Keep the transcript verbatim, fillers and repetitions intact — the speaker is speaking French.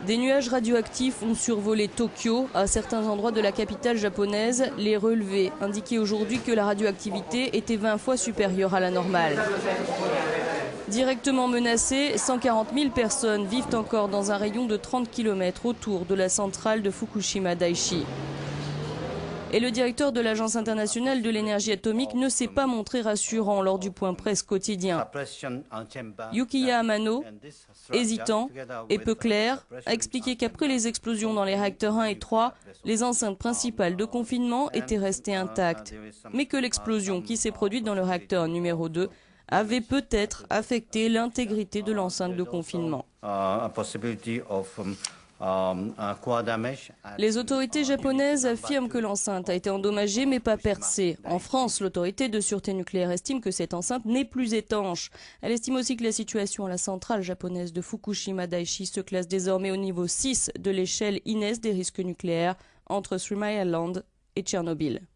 Des nuages radioactifs ont survolé Tokyo. À certains endroits de la capitale japonaise, les relevés indiquaient aujourd'hui que la radioactivité était vingt fois supérieure à la normale. Directement menacées, cent quarante mille personnes vivent encore dans un rayon de trente kilomètres autour de la centrale de Fukushima Daiichi. Et le directeur de l'Agence internationale de l'énergie atomique ne s'est pas montré rassurant lors du point presse quotidien. Yukiya Amano, hésitant et peu clair, a expliqué qu'après les explosions dans les réacteurs un et trois, les enceintes principales de confinement étaient restées intactes, mais que l'explosion qui s'est produite dans le réacteur numéro deux avait peut-être affecté l'intégrité de l'enceinte de confinement. Les autorités japonaises affirment que l'enceinte a été endommagée mais pas percée. En France, l'autorité de sûreté nucléaire estime que cette enceinte n'est plus étanche. Elle estime aussi que la situation à la centrale japonaise de Fukushima Daiichi se classe désormais au niveau six de l'échelle I N E S des risques nucléaires entre Three Mile Island et Tchernobyl.